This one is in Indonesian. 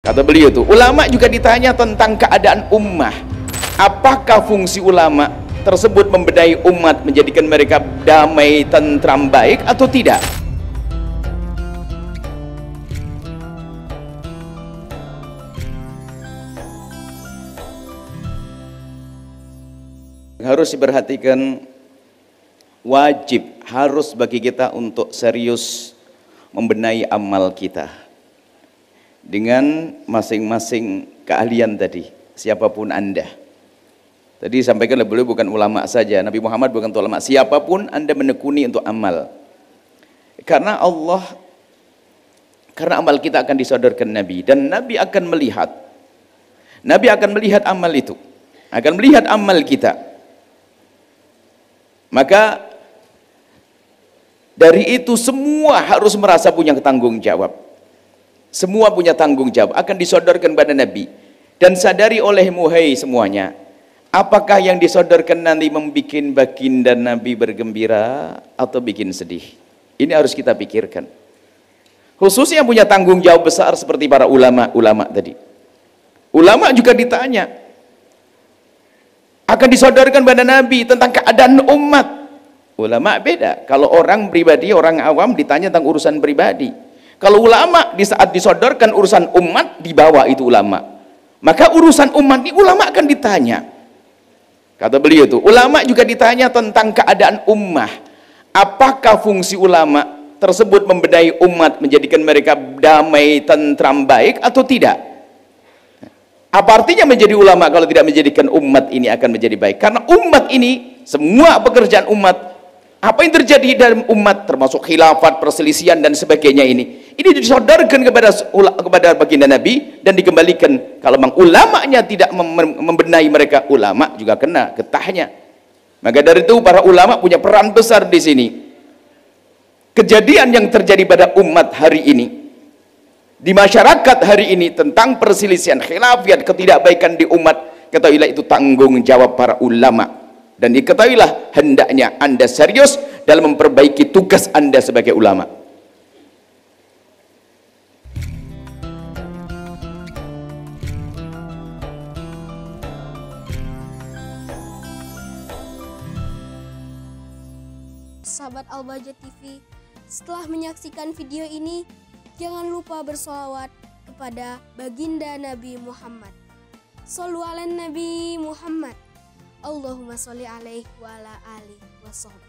Kata beliau tuh, ulama juga ditanya tentang keadaan ummah. Apakah fungsi ulama tersebut membenahi umat, menjadikan mereka damai, tentram, baik atau tidak? Harus diperhatikan, wajib, harus bagi kita untuk serius membenahi amal kita dengan masing-masing keahlian tadi, siapapun Anda. Tadi sampaikan beliau bukan ulama saja, Nabi Muhammad bukan ulama, siapapun Anda menekuni untuk amal. Karena karena amal kita akan disodorkan Nabi, dan Nabi akan melihat amal itu, akan melihat amal kita. Maka dari itu semua harus merasa punya tanggung jawab. Semua punya tanggung jawab, akan disodorkan pada Nabi. Dan sadari olehmu, hai semuanya, apakah yang disodorkan nanti membuat baginda Nabi bergembira atau bikin sedih? Ini harus kita pikirkan. Khususnya yang punya tanggung jawab besar seperti para ulama tadi. Ulama juga ditanya, akan disodorkan pada Nabi tentang keadaan umat. Ulama beda. Kalau orang pribadi, orang awam ditanya tentang urusan pribadi. Kalau ulama di saat disodorkan urusan umat, di bawah itu ulama. Maka urusan umat ini ulama akan ditanya. Kata beliau tuh, ulama juga ditanya tentang keadaan ummah. Apakah fungsi ulama tersebut membenahi umat, menjadikan mereka damai, tentram, baik atau tidak? Apa artinya menjadi ulama kalau tidak menjadikan umat ini akan menjadi baik? Karena umat ini, semua pekerjaan umat, apa yang terjadi dalam umat, termasuk khilafat, perselisihan dan sebagainya ini disodorkan kepada baginda Nabi dan dikembalikan. Kalau memang ulamanya tidak membenahi mereka, ulama juga kena getahnya. Maka dari itu para ulama punya peran besar di sini. Kejadian yang terjadi pada umat hari ini, di masyarakat hari ini tentang perselisihan, khilafat, ketidakbaikan di umat, ketahuilah itu tanggung jawab para ulama. Dan diketahuilah hendaknya Anda serius dalam memperbaiki tugas Anda sebagai ulama. Sahabat Al-Bahjah TV, setelah menyaksikan video ini, jangan lupa bersolawat kepada baginda Nabi Muhammad. Shollu ala Nabi Muhammad. Allahumma sholli alaihi wa ala alihi wa sahbihi.